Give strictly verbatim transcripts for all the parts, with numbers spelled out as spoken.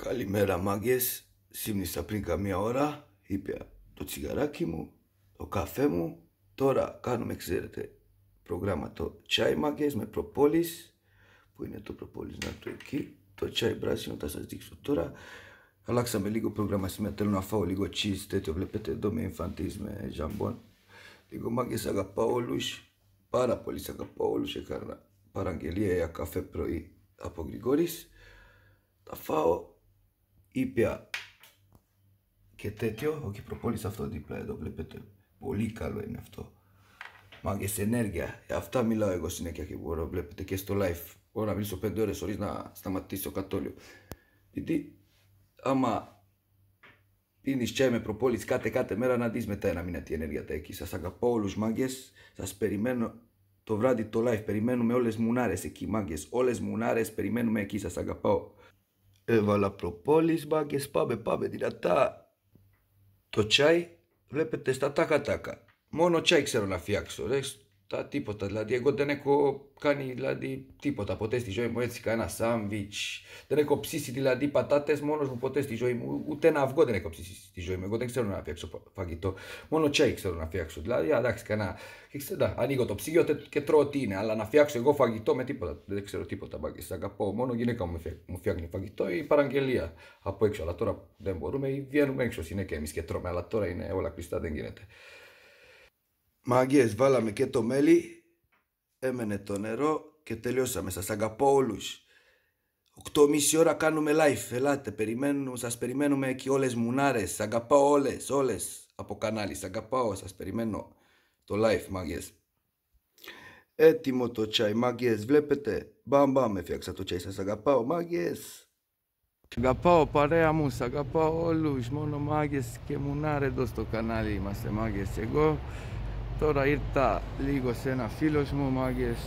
Καλημέρα μάγκες, ξύπνησα πριν καμία ώρα, ήπια το τσιγαράκι μου, το καφέ μου. Τώρα κάνουμε, ξέρετε, προγράμμα το τσάι μάγκες με προπόλης. Που είναι το προπόλης, να το εκεί. Το τσάι πράσινο θα σας δείξω τώρα. Αλλάξαμε λίγο πρόγραμμα σήμερα, θέλω να φάω λίγο cheese, τέτοιο βλέπετε εδώ με εμφαντής, με ζαμπόν. Λίγο μάγκες, αγαπάω όλους, πάρα πολύ σ' αγαπάω όλους. Έκανα παραγγελία για καφέ πρωί από Γρηγόρης. Θα φάω. Ήπια και τέτοιο, όχι προπόλης αυτό δίπλα εδώ βλέπετε, πολύ καλό είναι αυτό. Μάγκες ενέργεια, αυτά μιλάω εγώ συνέχεια και μπορώ, βλέπετε και στο live. Μπορώ να μιλήσω πέντε ώρες χωρίς να σταματήσω κατόλιο. Γιατί άμα πίνεις τσάι με προπόλης κάθε κάθε μέρα να δεις μετά ένα μήνα τι ενέργεια τα έχει. Σας αγαπάω όλους μάγκες, σας περιμένω το βράδυ το live, περιμένουμε όλες μουνάρες εκεί μάγκες, όλες μουνάρες περιμένουμε εκεί, σας αγαπάω. Έβαλα προπόλης μάγκες, πάμε πάμε δυνατά. Το τσάι βλέπετε στα τάκα τάκα. Μόνο τσάι ξέρω να φτιάξω, ρε, τα τίποτα, δηλαδή εγώ δεν έχω κάνει δηλαδή τίποτα ποτέ στη ζωή μου, έτσι κανένα σάμβιτς, δεν έχω ψήσει δηλαδή πατάτες μόνος μου ποτέ στη ζωή μου, ούτε ένα αυγό δεν έχω ψήσει στη ζωή μου, εγώ δεν ξέρω να φτιάξω φαγητό, μόνο τσάι ξέρω να φτιάξω, δηλαδή εντάξει κανένα, ανοίγω το ψυγείο και τρώω τι είναι, αλλά να φτιάξω εγώ φαγητό με τίποτα, δεν ξέρω τίποτα μάγκες, αγαπώ, μόνο γυναίκα μου φτιάχνει φαγητό ή παραγγελία από έξω, αλλά τώρα δεν μπορούμε ή βγαίνουμε έξω συνέχεια εμείς και τρώμε, αλλά τώρα είναι όλα κλειστά, δεν γίνεται. Μάγκες, βάλαμε και το μέλι, έμενε το νερό και τελειώσαμε. Σας αγαπώ όλους. οκτώ και μισή ώρα κάνουμε live, ελάτε, περιμένουμε, σας περιμένουμε εκεί όλες μουνάρες. Σας αγαπάω όλες, όλες από κανάλι. Σας αγαπάω, σας περιμένω το live, μάγκες. Έτοιμο το τσάι, μάγκες, βλέπετε. Μπαμ μπαμ, έφτιαξα το τσάι, σας αγαπάω, μάγκες. Σ' αγαπάω παρέα μου, σ' αγαπάω όλους, μόνο μάγκες και μουνάρες εδώ στο κανάλι είμαστε μάγκες. Εγώ τώρα ήρθα λίγο σε ένα φίλος μου μάγκες.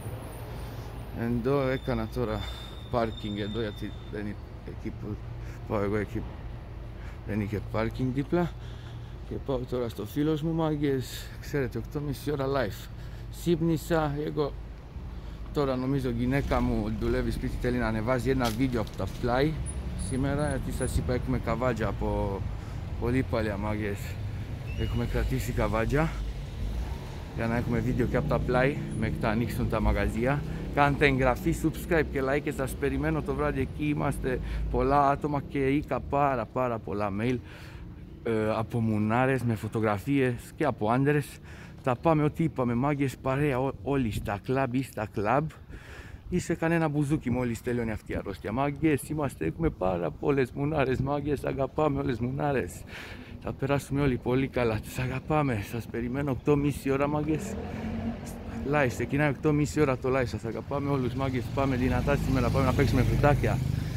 Εδώ έκανα τώρα πάρκινγκ εδώ γιατί δεν είναι εκεί που πάω εγώ, εκεί δεν είχε πάρκινγκ δίπλα. Και πάω τώρα στο φίλος μου μάγκες, ξέρετε οκτώ και μισή ώρα live. Ξύπνησα, εγώ τώρα νομίζω η γυναίκα μου δουλεύει σπίτι, θέλει να ανεβάζει ένα βίντεο από τα πλάι σήμερα, γιατί σας είπα έχουμε καβάτζια από πολύ παλιά μάγκες. Έχουμε κρατήσει καβάτζια για να έχουμε βίντεο και από τα πλάι μέχρι να ανοίξουν τα μαγαζιά. Κάντε εγγραφή, subscribe και like και σας περιμένω το βράδυ εκεί. Είμαστε πολλά άτομα και είχα πάρα πάρα πολλά mail ε, από μουνάρες με φωτογραφίες και από άντρες. Θα πάμε ό,τι είπαμε μάγκες παρέα ό, όλοι στα κλαμπ ή στα κλαμπ ή σε κανένα μπουζούκι μόλις τελειώνει αυτή η αρρώστια. Μάγκες είμαστε, έχουμε πάρα πολλές μουνάρες μάγκες, αγαπάμε όλες μουνάρες. Θα περάσουμε όλοι πολύ καλά, τις αγαπάμε, σας περιμένω οκτώ και μισή ώρα μάγκες. Live, ξεκινάει οκτώ και μισή ώρα το live, σας αγαπάμε όλους μάγκες, πάμε δυνατά σήμερα, πάμε να παίξουμε φρουτάκια.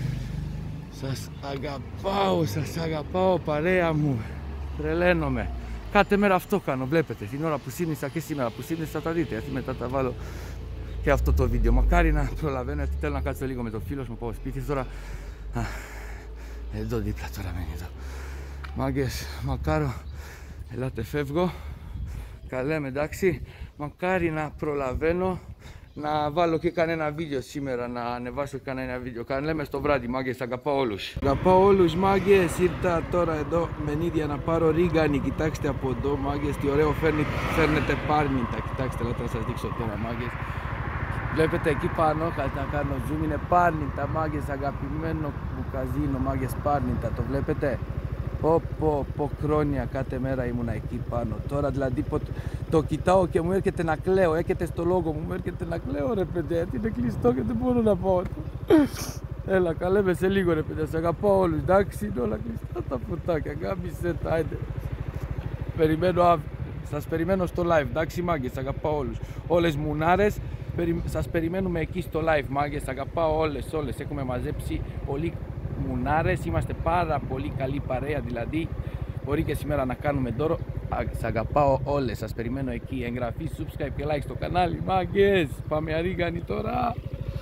Σας αγαπάω, σας αγαπάω παρέα μου, τρελαίνομαι. Κάθε μέρα αυτό κάνω, βλέπετε, την ώρα που ξύπνησα και σήμερα που ξύπνησα θα τα δείτε, γιατί μετά τα βάλω και αυτό το βίντεο. Μακάρι να προλαβαίνω, γιατί θέλω να κάτσω λίγο με το φίλο μου, πάω σπίτι τώρα. Α, εδώ δίπλα τώρα μένει εδώ. Μάγκες, μακάρο, ελάτε φεύγω, καλέμε εντάξει, μακάρι να προλαβαίνω να βάλω και κανένα βίντεο σήμερα, να ανεβάσω και κανένα βίντεο. Καλέμε στο βράδυ μάγκες, αγαπάω όλους. Αγαπάω όλους μάγκες, ήρθα τώρα εδώ μενίδια να πάρω ρίγανη, κοιτάξτε από εδώ μάγκες, τι ωραίο φέρνει, φέρνετε πάρνητα, κοιτάξτε, ελάτε να σας δείξω τώρα μάγκες. Βλέπετε εκεί πάνω, να κάνω zoom, είναι πάρνητα μάγκες, αγαπημένο μπουκαζίνο μάγκες, πάρνητα, το βλέπετε. Πω πω πω χρόνια κάθε μέρα ήμουνα εκεί πάνω. Τώρα δηλαδή το, το κοιτάω και μου έρχεται να κλαίω, έρχεται στο λόγο μου, μου έρχεται να κλαίω ρε παιδιά, γιατί είναι κλειστό και δεν μπορώ να πάω. Έλα καλέμε σε λίγο ρε παιδιά, σε αγαπάω όλους, εντάξει είναι όλα κλειστά τα φωτάκια, γάμισε τα άντε. Περιμένω, σας περιμένω στο live, εντάξει μάγκες, αγαπάω όλους. Όλες μουνάρες, περι, σας περιμένουμε εκεί στο live μάγκες, αγαπάω όλες, όλες, έχουμε μαζέψει πολύ μουνάρες, είμαστε πάρα πολύ καλή παρέα, δηλαδή μπορεί και σήμερα να κάνουμε δώρο. Σας αγαπάω όλες, σας περιμένω εκεί, εγγραφή, subscribe και like στο κανάλι μάγκες, πάμε αρίγανη τώρα.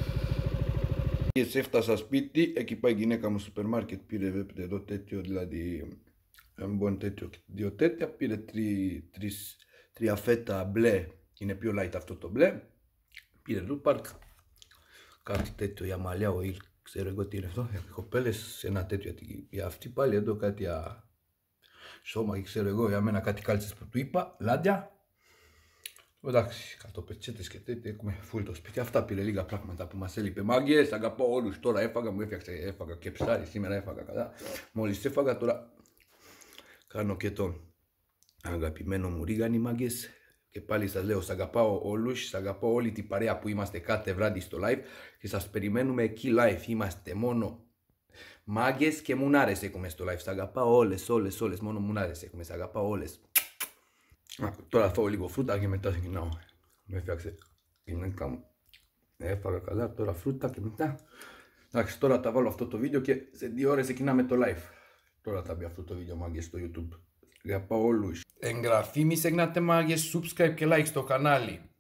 Έφτασα σπίτι, εκεί πάει η γυναίκα μου στο σούπερ μάρκετ, πήρε βλέπετε εδώ τέτοιο, δηλαδή εμπον τέτοιο, δύο τέτοια, πήρε τρι, τρεις, τρία φέτα μπλε, είναι πιο light αυτό το μπλε, πήρε Λούπαρκ, κάτι τέτοιο για μαλλιά, oil, ξέρω εγώ τι είναι αυτό, οι κοπέλες ένα τέτοιο, για αυτή πάλι εδώ κάτι α, σώμα και ξέρω εγώ, για μένα κάτι κάλτσες που του είπα, λάντια. Εντάξει, κατοπετσέτες και τέτοια, έχουμε φουλ το σπίτι, αυτά πήρε λίγα πράγματα που μας έλειπε. Μάγκες, αγαπάω όλους, τώρα έφαγα, μου έφτιαξε, έφαγα και ψάρι, σήμερα έφαγα καλά. Μόλις έφαγα τώρα κάνω και τον αγαπημένο μου ρίγανη, μάγκες. Και πάλι σας λέω, σας αγαπάω όλους, σας αγαπάω όλη την παρέα που είμαστε κάθε βράδυ στο live και σας περιμένουμε εκεί live. Είμαστε μόνο μάγκες και μουνάρες έχουμε στο live. Σας αγαπάω όλες, όλες, όλες, μόνο μουνάρες έχουμε, σας αγαπάω όλες. Α, τώρα φάω λίγο φρούτα και μετά ξεκινάω. Με έφτιαξε η γυναίκα μου. Έφαγα καλά, τώρα φρούτα και μετά. Εντάξει, τώρα θα βάλω αυτό το βίντεο και σε δύο ώρες ξεκινάμε το live. Τώρα θα μπει αυτό το βίντεο, μάγκες, στο YouTube. Αγαπάω όλους. Εγγραφή, μη ξεχνάτε, μάγκες, subscribe και like στο κανάλι.